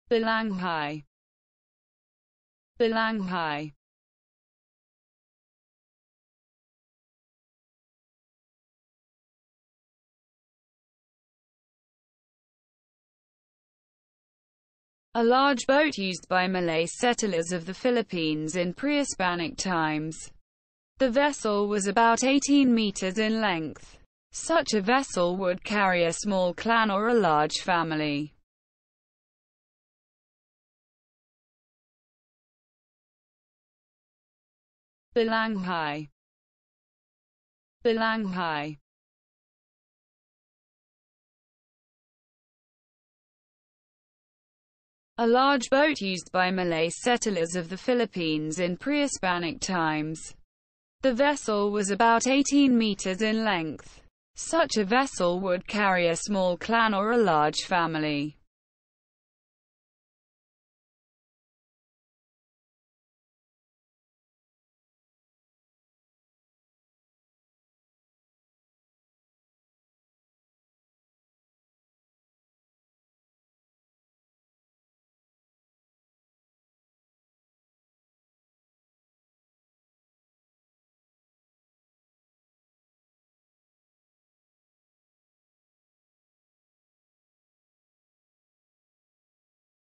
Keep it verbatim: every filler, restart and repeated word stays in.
Balanghai, Balanghai. A large boat used by Malay settlers of the Philippines in pre-Hispanic times. The vessel was about eighteen meters in length. Such a vessel would carry a small clan or a large family. Balanghai, Balanghai. A large boat used by Malay settlers of the Philippines in pre-Hispanic times. The vessel was about eighteen meters in length. Such a vessel would carry a small clan or a large family.